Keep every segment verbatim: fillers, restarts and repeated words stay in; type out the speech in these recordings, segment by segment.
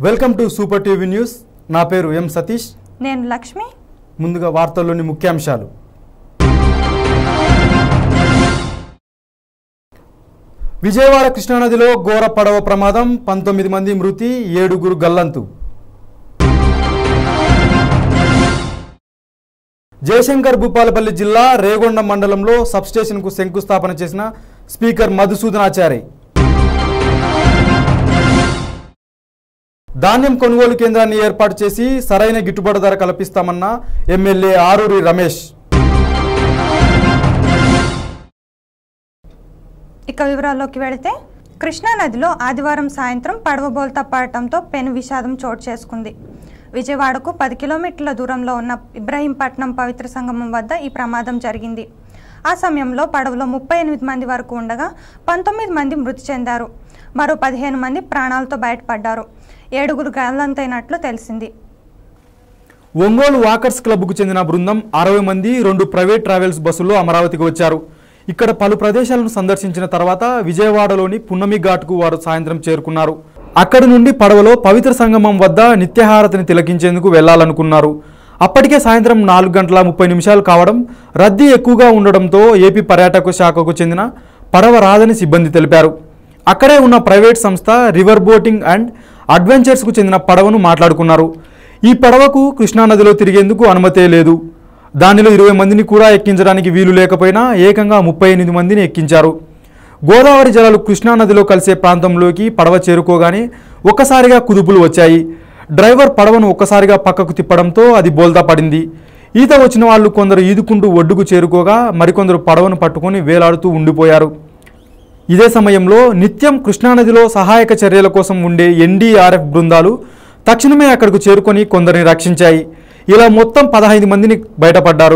Welcome to super TV news. నా పేరు ఎం సతీష్. నేను లక్ష్మి. ముందుగా వార్తల్లోని ముఖ్యాంశాలు. విజయవాడ కృష్ణానదిలో ఘోర పడవ ప్రమాదం, పంతొమ్మిది మంది మృతి, ఏడుగురు గల్లంతు. జయశంకర్ భూపాలపల్లి జిల్లా రేగొండ మండలంలో సబ్స్టేషన్కు శంకుస్థాపన చేసిన స్పీకర్ మధుసూదనాచారి. ధాన్యం కొనుగోలు కేంద్రాన్ని ఏర్పాటు చేసి సరైన గిట్టుబాటు ధర కల్పిస్తామన్న ఎమ్మెల్యే ఆరూరి రమేష్. ఇక వివరాల్లోకి వెళితే, కృష్ణానదిలో ఆదివారం సాయంత్రం పడవ బోల్తా పడటంతో పెను విషాదం చోటు చేసుకుంది. విజయవాడకు పది కిలోమీటర్ల దూరంలో ఉన్న ఇబ్రహీంపట్నం పవిత్ర సంగమం వద్ద ఈ ప్రమాదం జరిగింది. ఆ సమయంలో పడవలో ముప్పై ఎనిమిది మంది వరకు ఉండగా పంతొమ్మిది మంది మృతి చెందారు. మరో పదిహేను మంది ప్రాణాలతో బయటపడ్డారు. ఏడుగురు గల్లంతైనట్లు తెలిసింది. ఒంగోలు వాకర్స్ క్లబ్కు చెందిన బృందం అరవై మంది రెండు ప్రైవేట్ ట్రావెల్స్ బస్సుల్లో అమరావతికి వచ్చారు. ఇక్కడ పలు ప్రదేశాలను సందర్శించిన తర్వాత విజయవాడలోని పున్నమి ఘాట్కు వారు సాయంత్రం చేరుకున్నారు. అక్కడి నుండి పడవలో పవిత్ర సంగమం వద్ద నిత్యహారతిని తిలకించేందుకు వెళ్లాలనుకున్నారు. అప్పటికే సాయంత్రం నాలుగు గంటల ముప్పై నిమిషాలు కావడం, రద్దీ ఎక్కువగా ఉండడంతో ఏపీ పర్యాటక శాఖకు చెందిన పడవ రాదని సిబ్బంది తెలిపారు. అక్కడే ఉన్న ప్రైవేట్ సంస్థ రివర్ బోటింగ్ అండ్ అడ్వెంచర్స్కు చెందిన పడవను మాట్లాడుకున్నారు. ఈ పడవకు కృష్ణానదిలో తిరిగేందుకు అనుమతే లేదు. దానిలో ఇరవై మందిని కూడా ఎక్కించడానికి వీలు లేకపోయినా ఏకంగా ముప్పై ఎనిమిది మందిని ఎక్కించారు. గోదావరి జలాలు కృష్ణానదిలో కలిసే ప్రాంతంలోకి పడవ చేరుకోగానే ఒక్కసారిగా కుదుపులు వచ్చాయి. డ్రైవర్ పడవను ఒక్కసారిగా పక్కకు తిప్పడంతో అది బోల్తా పడింది. ఈత వచ్చిన వాళ్ళు కొందరు ఈదుకుంటూ ఒడ్డుకు చేరుకోగా మరికొందరు పడవను పట్టుకొని వేలాడుతూ ఉండిపోయారు. ఇదే సమయంలో నిత్యం కృష్ణానదిలో సహాయక చర్యల కోసం ఉండే ఎన్డీఆర్ఎఫ్ బృందాలు తక్షణమే అక్కడకు చేరుకొని కొందరిని రక్షించాయి. ఇలా మొత్తం పదహైదు మందిని బయటపడ్డారు.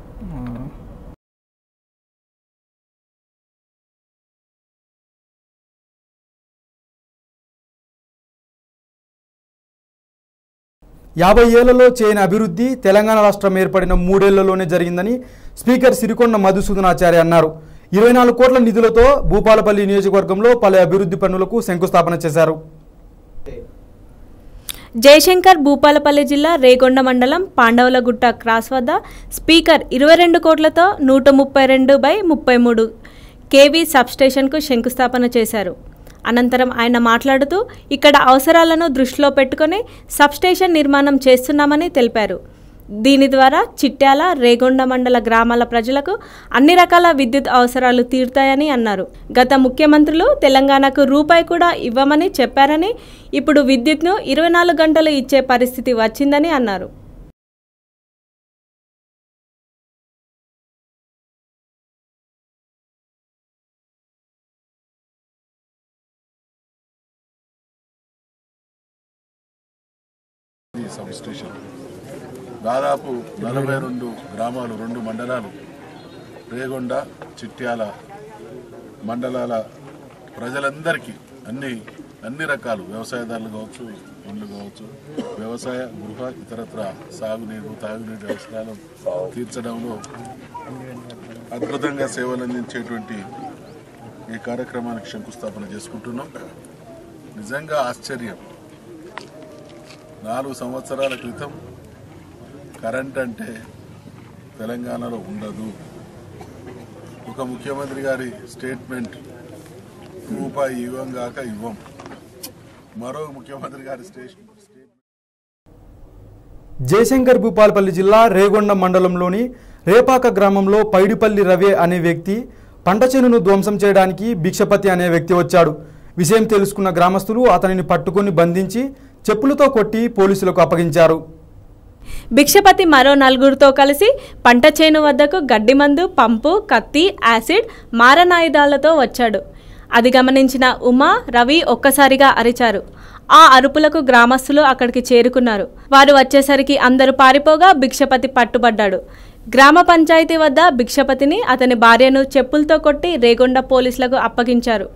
యాభై ఏళ్లలో చేయని అభివృద్ధి తెలంగాణ రాష్ట్రం ఏర్పడిన మూడేళ్లలోనే జరిగిందని స్పీకర్ సిరికొండ మధుసూదనాచారి అన్నారు. ఇరవై నాలుగు కోట్ల నిధులతో భూపాలపల్లి నియోజకవర్గంలో పలు అభివృద్ధి పనులకు శంకుస్థాపన చేశారు. జయశంకర్ భూపాలపల్లి జిల్లా రేగొండ మండలం పాండవులగుట్ట క్రాస్ వద్ద స్పీకర్ ఇరవై రెండు కోట్లతో నూట ముప్పై రెండు బై ముప్పై మూడు కేవీ సబ్స్టేషన్కు శంకుస్థాపన చేశారు. అనంతరం ఆయన మాట్లాడుతూ ఇక్కడ అవసరాలను దృష్టిలో పెట్టుకుని సబ్స్టేషన్ నిర్మాణం చేస్తున్నామని తెలిపారు. దీని ద్వారా చిట్యాల, రేగొండ మండల గ్రామాల ప్రజలకు అన్ని రకాల విద్యుత్ అవసరాలు తీరుతాయని అన్నారు. గత ముఖ్యమంత్రులు తెలంగాణకు రూపాయి కూడా ఇవ్వమని చెప్పారని, ఇప్పుడు విద్యుత్ను ఇరవై నాలుగు గంటలు ఇచ్చే పరిస్థితి వచ్చిందని అన్నారు. దాదాపు నలభై రెండు గ్రామాలు, రెండు మండలాలు, రేగొండ, చిట్యాల మండలాల ప్రజలందరికీ అన్ని అన్ని రకాలు వ్యవసాయదారులు కావచ్చు, ఇండ్లు కావచ్చు, వ్యవసాయ, గృహ, ఇతరత్ర సాగునీరు, తాగునీటి అవసరాలు తీర్చడంలో అద్భుతంగా సేవలు అందించేటువంటి ఈ కార్యక్రమానికి శంకుస్థాపన చేసుకుంటున్నాం. నిజంగా ఆశ్చర్యం. నాలుగు సంవత్సరాల క్రితం కరెంట్ అంటే తెలంగాణలో ఉండదు. ఒక ముఖ్యమంత్రి గారి స్టేట్మెంట్, రూపాయి ఇవ్వం గాక ఇవ్వం. మరో ముఖ్యమంత్రి గారి స్టేట్మెంట్. జయశంకర్ భూపాలపల్లి జిల్లా రేగొండ మండలంలోని రేపాక గ్రామంలో పైడిపల్లి రవి అనే వ్యక్తి పంట చేనును ధ్వంసం చేయడానికి భిక్షపతి అనే వ్యక్తి వచ్చాడు. విషయం తెలుసుకున్న గ్రామస్తులు అతనిని పట్టుకొని బంధించి చెప్పులతో కొట్టి పోలీసులకు అప్పగించారు. భిక్షపతి మరో నలుగురితో కలిసి పంట చేను వద్దకు గడ్డి మందు, పంపు, కత్తి, యాసిడ్, మారణాయుధాలతో వచ్చాడు. అది గమనించిన ఉమా, రవి ఒక్కసారిగా అరిచారు. ఆ అరుపులకు గ్రామస్తులు అక్కడికి చేరుకున్నారు. వారు వచ్చేసరికి అందరూ పారిపోగా భిక్షపతి పట్టుబడ్డాడు. గ్రామ పంచాయతీ వద్ద భిక్షపతిని, అతని భార్యను చెప్పులతో కొట్టి రేగొండ పోలీసులకు అప్పగించారు.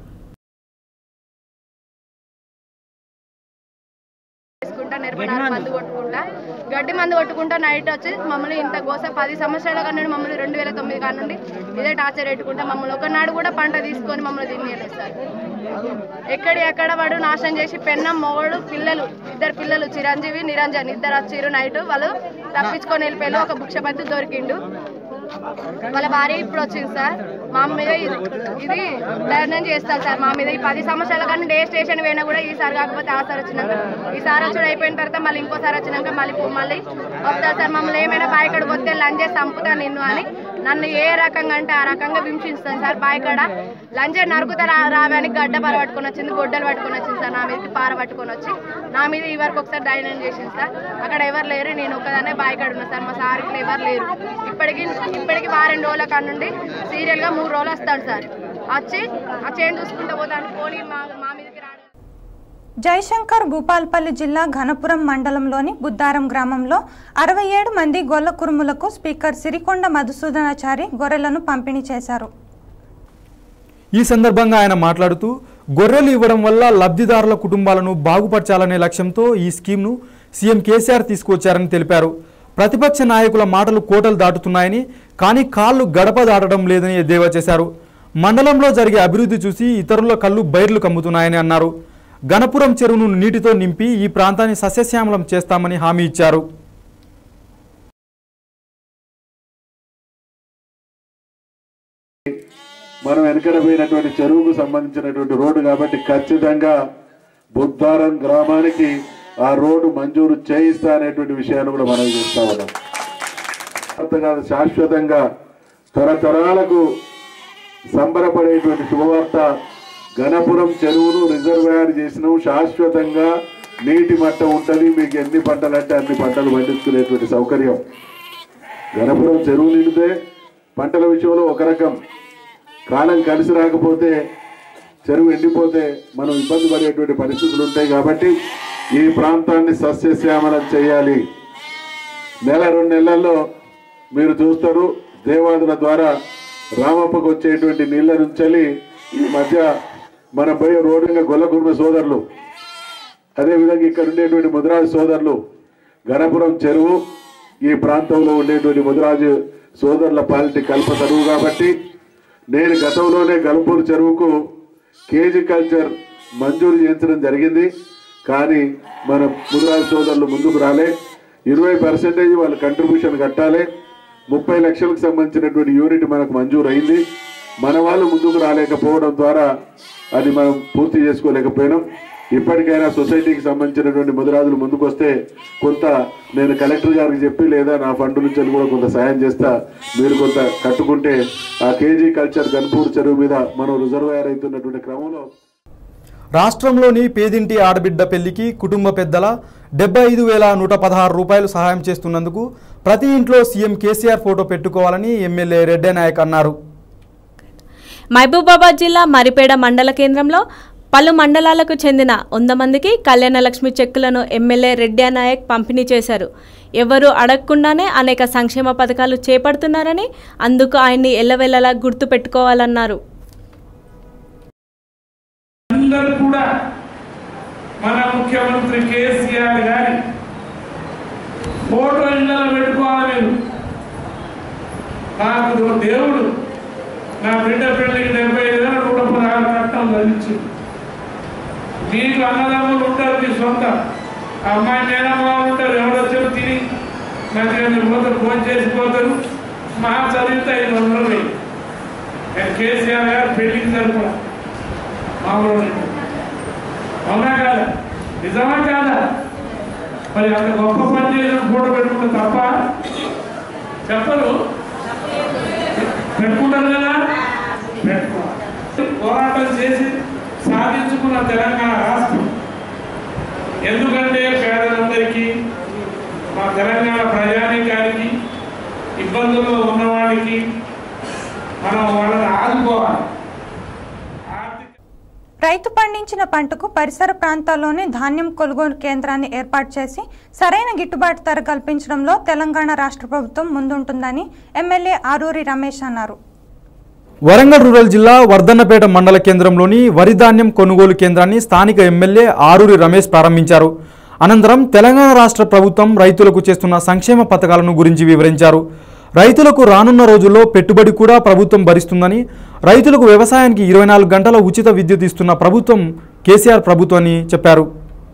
నిర్మాణాలు మందు కొట్టుకుంటా గడ్డి మందు కొట్టుకుంటా నైట్ వచ్చి మమ్మల్ని ఇంత గోస పది సంవత్సరాల కన్నా మమ్మల్ని రెండు వేల తొమ్మిది కాడ నుండి ఇదే టార్చర్ పెట్టుకుంటా మమ్మల్ని ఒకనాడు కూడా పంట తీసుకొని మమ్మల్ని తినేయలేదు సార్. ఎక్కడి ఎక్కడ వాడు నాశనం చేసి పెన్నం మొగడు పిల్లలు ఇద్దరు పిల్లలు చిరంజీవి నిరంజన్ ఇద్దరు వచ్చిరు నైట్ వాళ్ళు తప్పించుకొని వెళ్ళిపోయారు. ఒక భిక్షపతి దొరికిండు వాళ్ళ భార్య ఇప్పుడు వచ్చింది సార్. మా మీద ఇది ధైర్యం చేస్తారు సార్. మా మీద ఈ పది సంవత్సరాల కానీ ఏ స్టేషన్ పోయినా కూడా ఈసారి కాకపోతే ఆ సార్ వచ్చినాక ఈసారి వచ్చి అయిపోయిన తర్వాత మళ్ళీ ఇంకోసారి వచ్చినాక మళ్ళీ మళ్ళీ వస్తారు సార్. మమ్మల్ని ఏమైనా బాయికడికి వస్తే లంచ్ చేసి చంపుతా నిన్ను అని నన్ను ఏ రకంగా అంటే ఆ రకంగా హింసిస్తాను సార్. బాయికాడ లంచ్ నరుకుతా రావడానికి గడ్డ పార పట్టుకొని వచ్చింది, గొడ్డలు పట్టుకొని వచ్చింది సార్. నా మీదకి పార పట్టుకొని వచ్చి నా మీద ఈ వరకు ఒకసారి ధైర్యం చేసింది సార్. అక్కడ ఎవరు లేరు, నేను ఒకదాన్నే బాయికాడ ఉన్నా సార్. మా సార్ ఇక్కడ ఎవరు లేరు. ఇప్పటికి ఇప్పటికి వారం రోజుల కాడ నుండి సీరియల్గా మూడు రోజులు వస్తాడు సార్. వచ్చి ఆ చేను చూసుకుంటూ పోతాను పోనీ మా మా మీదకి రాడు. జయశంకర్ భూపాల్పల్లి జిల్లా ఘనపురం మండలంలోని బుద్దారం గ్రామంలో అరవై ఏడు మంది గొల్ల కురుములకు స్పీకర్ సిరికొండ మధుసూదనాచారి గొర్రెలను పంపిణీ చేశారు. ఈ సందర్భంగా ఆయన మాట్లాడుతూ గొర్రెలు ఇవ్వడం వల్ల లబ్ధిదారుల కుటుంబాలను బాగుపరచాలనే లక్ష్యంతో ఈ స్కీమ్ను సీఎం కేసీఆర్ తీసుకొచ్చారని తెలిపారు. ప్రతిపక్ష నాయకుల మాటలు కోటలు దాటుతున్నాయని, కానీ కాళ్ళు గడప దాటడం లేదని ఎద్దేవా చేశారు. మండలంలో జరిగే అభివృద్ధి చూసి ఇతరుల కళ్ళు బైర్లు కమ్ముతున్నాయని అన్నారు. గణపురం చెరువును నీటితో నింపి ఈ ప్రాంతాన్ని సస్యశ్యామలం చేస్తామని హామీ ఇచ్చారు. మనం వెనకడపోయినటువంటి చెరువుకు సంబంధించినటువంటి రోడ్డు కాబట్టి ఖచ్చితంగా బుద్దారం గ్రామానికి ఆ రోడ్డు మంజూరు చేయిస్తా అనేటువంటి విషయాన్ని కూడా మనం చేస్తా ఉన్నాం. శాశ్వతంగా తరతరాలకు సంబరపడేటువంటి శుభవార్త, గణపురం చెరువును రిజర్వాయర్ చేసినాం. శాశ్వతంగా నీటి మట్టం ఉంటుంది, మీకు ఎన్ని పంటలు అంటే అన్ని పంటలు పండించుకునేటువంటి సౌకర్యం. గణపురం చెరువు నిండితే పంటల విషయంలో ఒక రకం, కాలం కలిసి రాకపోతే చెరువు ఎండిపోతే మనం ఇబ్బంది పడేటువంటి పరిస్థితులు ఉంటాయి. కాబట్టి ఈ ప్రాంతాన్ని సస్యశ్యామలం చేయాలి. నెల రెండు నెలల్లో మీరు చూస్తారు దేవాదుల ద్వారా రామప్పకు వచ్చేటువంటి నీళ్ళ నుంచి ఈ మధ్య మనం పోయే రోడ్డుగా గొల్లకుర్మ సోదరులు, అదేవిధంగా ఇక్కడ ఉండేటువంటి ముదిరాజు సోదరులు, గణపురం చెరువు ఈ ప్రాంతంలో ఉండేటువంటి ముదిరాజు సోదరుల పాలిటీ కల్పతరువు. కాబట్టి నేను గతంలోనే గల్పూర్ చెరువుకు కేజీ కల్చర్ మంజూరు చేయించడం జరిగింది. కానీ మన ముదిరాజు సోదరులు ముందుకు రాలే. ఇరవై పర్సెంటేజ్ వాళ్ళు కంట్రిబ్యూషన్ కట్టాలి. ముప్పై లక్షలకు సంబంధించినటువంటి యూనిట్ మనకు మంజూరు అయింది. మన వాళ్ళు ముందుకు రాలేకపోవడం ద్వారా అది మనం పూర్తి చేసుకోలేకపోయినాం. ఇప్పటికైనా సొసైటీకి సంబంధించినటువంటి ముదిరాజులు ముందుకు వస్తే కొంత నేను కలెక్టర్ గారికి చెప్పి లేదా నా ఫండ్ నుంచి కూడా కొంత సాయం చేస్తా, మీరు కొంత కట్టుకుంటే ఆ కేజీ కల్చర్ గన్పూర్ చెరువు మీద మనం రిజర్వాయర్ అవుతున్నటువంటి క్రమంలో రాష్ట్రంలోని పేదింటి ఆడబిడ్డ పెళ్లికి కుటుంబ పెద్దల డెబ్బై ఐదు వేల నూట పదహారు రూపాయలు సహాయం చేస్తున్నందుకు ప్రతి ఇంట్లో సీఎం కేసీఆర్ ఫోటో పెట్టుకోవాలని ఎమ్మెల్యే రెడ్డి నాయక్ అన్నారు. మహబూబాబాద్ జిల్లా మరిపేడ మండల కేంద్రంలో పలు మండలాలకు చెందిన వంద మందికి కళ్యాణలక్ష్మి చెక్కులను ఎమ్మెల్యే రెడ్డి నాయక్ పంపిణీ చేశారు. ఎవరూ అడగకుండానే అనేక సంక్షేమ పథకాలు చేపడుతున్నారని, అందుకు ఆయన్ని ఎల్లవెల్లలా గుర్తు పెట్టుకోవాలన్నారు. అందరూ కూడా మన ముఖ్యమంత్రి కేసీఆర్ గారి ఫోటో ఇళ్ళలో పెట్టుకోవాలి. నాకు దేవుడు నా బిడ్డ పెళ్లికి డెబ్బై ఐదు వేల నూట పదహారు కట్టం ధరించి, మీకు అన్నదమ్ములు ఉంటారు, మీ సొంత అమ్మాయి మేనమాలు ఉంటారు, ఎవరొచ్చారు తిని మంచిగా మీరు పోతారు, ఫోన్ చేసిపోతారు. మా చదివితే ఐదు వందలు వేయి. నేను కేసీఆర్ గారు పెళ్లికి సరిపడా మామూలు అవునా కాదా? నిజమా కాదా? మరి అంత గొప్ప పని చేసిన ఫోటో పెట్టుకుంటే తప్ప చెప్పరు, పెట్టుకుంటారు కదా. పెట్టుకోవాలి. పోరాటం చేసి సాధించుకున్న తెలంగాణ రాష్ట్రం. ఎందుకంటే పేదలందరికీ, మా తెలంగాణ ప్రజానీకానికి, ఇబ్బందుల్లో ఉన్నవాడికి మనం వాళ్ళని ఆదుకోవాలి. రైతు పండించిన పంటకు పరిసర ప్రాంతాల్లోనే ధాన్యం కొనుగోలు కేంద్రాన్ని ఏర్పాటు చేసి సరైన గిట్టుబాటు ధర కల్పించడంలో తెలంగాణ రాష్ట్ర ప్రభుత్వం ముందుంటుందని ఎమ్మెల్యే ఆరూరి రమేష్ అన్నారు. వరంగల్ రూరల్ జిల్లా వర్ధన్నపేట మండల కేంద్రంలోని వరి ధాన్యం కొనుగోలు కేంద్రాన్ని స్థానిక ఎమ్మెల్యే ఆరూరి రమేష్ ప్రారంభించారు. అనంతరం తెలంగాణ రాష్ట్ర ప్రభుత్వం రైతులకు చేస్తున్న సంక్షేమ పథకాలను గురించి వివరించారు. రైతులకు రానున్న రోజుల్లో పెట్టుబడి కూడా ప్రభుత్వం భరిస్తుందని, రైతులకు వ్యవసాయానికి ఇరవై నాలుగు గంటల ఉచిత విద్యుత్ ఇస్తున్న ప్రభుత్వం కేసీఆర్ ప్రభుత్వం అని చెప్పారు.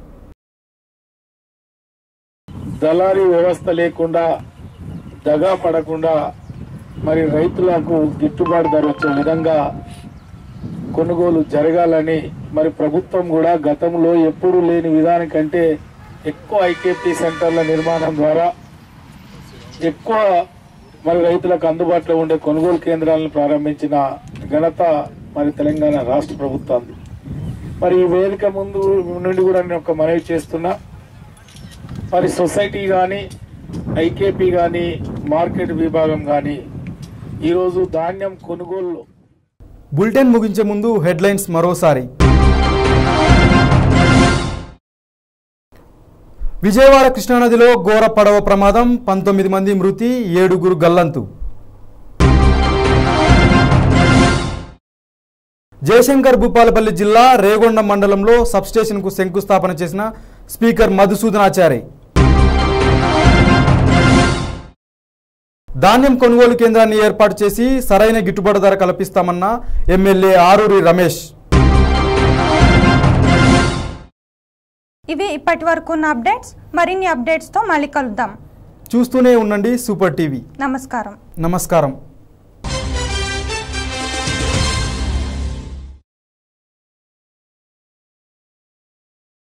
దళారీ వ్యవస్థ లేకుండా దగా పడకుండా మరి రైతులకు గిట్టుబాటు ధర వచ్చే విధంగా కొనుగోలు జరగాలని మరి ప్రభుత్వం కూడా గతంలో ఎప్పుడూ లేని విధానం కంటే ఎక్కువ ఐకేపీ సెంటర్ల నిర్మాణం ద్వారా ఎక్కువ మరి రైతులకు అందుబాటులో ఉండే కొనుగోలు కేంద్రాలను ప్రారంభించిన ఘనత మరి తెలంగాణ రాష్ట్ర ప్రభుత్వాన్ని. మరి ఈ వేదిక ముందు నుండి కూడా నేను ఒక మనవి చేస్తున్నా, మరి సొసైటీ కానీ ఐకేపీ కానీ మార్కెట్ విభాగం కానీ ఈరోజు ధాన్యం కొనుగోలు. బులెటిన్ ముగించే ముందు హెడ్లైన్స్ మరోసారి. విజయవాడ కృష్ణానదిలో ఘోర పడవ ప్రమాదం, పంతొమ్మిది మంది మృతి, ఏడుగురు గల్లంతు. జయశంకర్ భూపాలపల్లి జిల్లా రేగొండ మండలంలో సబ్స్టేషన్కు శంకుస్థాపన చేసిన స్పీకర్ మధుసూదనాచారి. ధాన్యం కొనుగోలు కేంద్రాన్ని ఏర్పాటు చేసి సరైన గిట్టుబాటు ధర కల్పిస్తామన్న ఎమ్మెల్యే ఆరూరి రమేష్. ఇవి ఇప్పటి వరకు ఉన్న అప్డేట్స్. మరిన్ని అప్డేట్స్తో మళ్ళీ కలుద్దాం. చూస్తూనే ఉండండి సూపర్ టీవీ. నమస్కారం. నమస్కారం.